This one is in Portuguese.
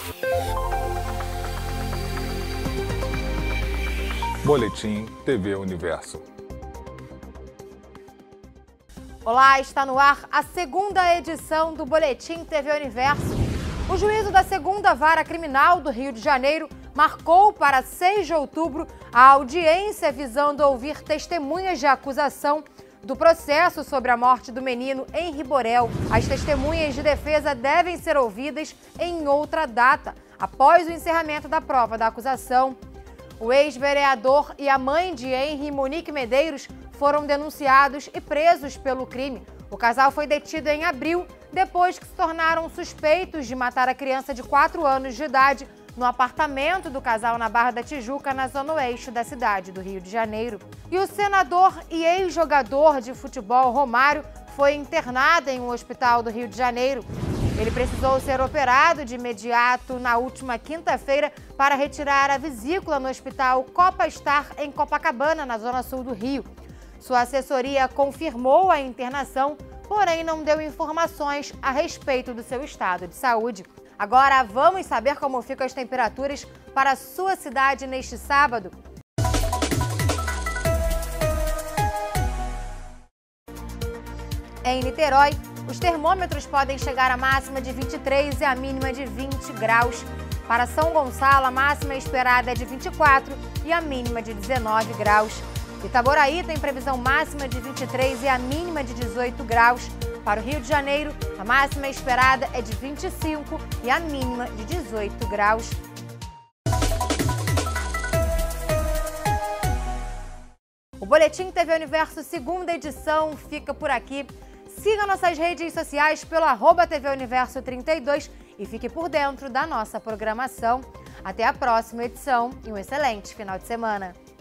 Boletim TV Universo. Olá, está no ar a segunda edição do Boletim TV Universo. O juízo da segunda vara criminal do Rio de Janeiro marcou para 6 de outubro a audiência visando ouvir testemunhas de acusação do processo sobre a morte do menino Henri Borel. As testemunhas de defesa devem ser ouvidas em outra data, após o encerramento da prova da acusação. O ex-vereador e a mãe de Henri, Monique Medeiros, foram denunciados e presos pelo crime. O casal foi detido em abril, depois que se tornaram suspeitos de matar a criança de 4 anos de idade no apartamento do casal na Barra da Tijuca, na zona oeste da cidade do Rio de Janeiro. E o senador e ex-jogador de futebol Romário foi internado em um hospital do Rio de Janeiro. Ele precisou ser operado de imediato na última quinta-feira para retirar a vesícula no hospital Copa Star, em Copacabana, na zona sul do Rio. Sua assessoria confirmou a internação, porém não deu informações a respeito do seu estado de saúde. Agora vamos saber como ficam as temperaturas para a sua cidade neste sábado. Em Niterói, os termômetros podem chegar à máxima de 23 e a mínima de 20 graus. Para São Gonçalo, a máxima esperada é de 24 e a mínima de 19 graus. Itaboraí tem previsão máxima de 23 e a mínima de 18 graus. Para o Rio de Janeiro, a máxima esperada é de 25 e a mínima de 18 graus. O Boletim TV Universo, segunda edição, fica por aqui. Siga nossas redes sociais pelo @TV Universo 32 e fique por dentro da nossa programação. Até a próxima edição e um excelente final de semana.